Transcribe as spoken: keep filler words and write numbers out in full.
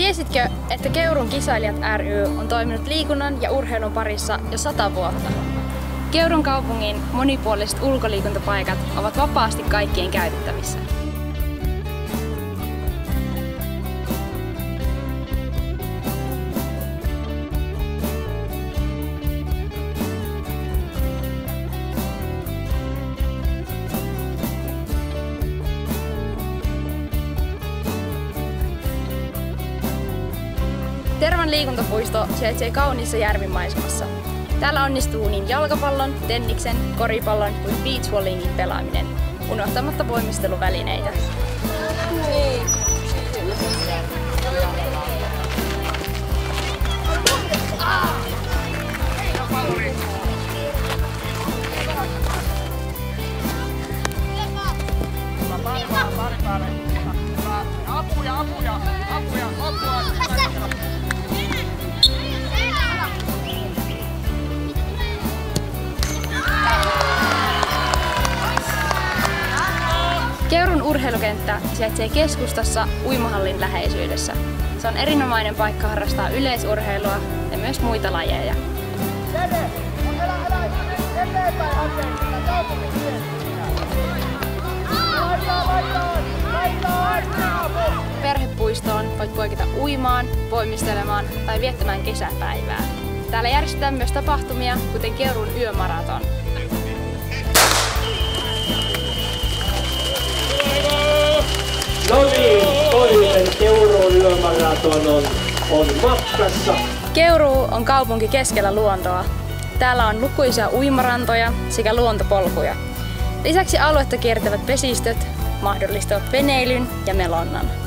Tiesitkö, että Keurun kisailijat ry on toiminut liikunnan ja urheilun parissa jo sata vuotta? Keurun kaupungin monipuoliset ulkoliikuntapaikat ovat vapaasti kaikkien käytettävissä. Tervan liikuntapuisto sijaitsee kauniissa järvimaisemassa. Täällä onnistuu niin jalkapallon, tenniksen, koripallon kuin beachvolleyingin pelaaminen, unohtamatta voimisteluvälineitä. Apuja, apuja, apuja, apua! Keurun urheilukenttä sijaitsee keskustassa uimahallin läheisyydessä. Se on erinomainen paikka harrastaa yleisurheilua ja myös muita lajeja. Perhepuistoon voit poiketa uimaan, voimistelemaan tai viettämään kesäpäivää. Täällä järjestetään myös tapahtumia, kuten Keurun yömaraton. No niin, toinen Keurun yömaraton on, on matkassa. Keuruu on kaupunki keskellä luontoa. Täällä on lukuisia uimarantoja sekä luontopolkuja. Lisäksi aluetta kiertävät vesistöt mahdollistavat veneilyn ja melonnan.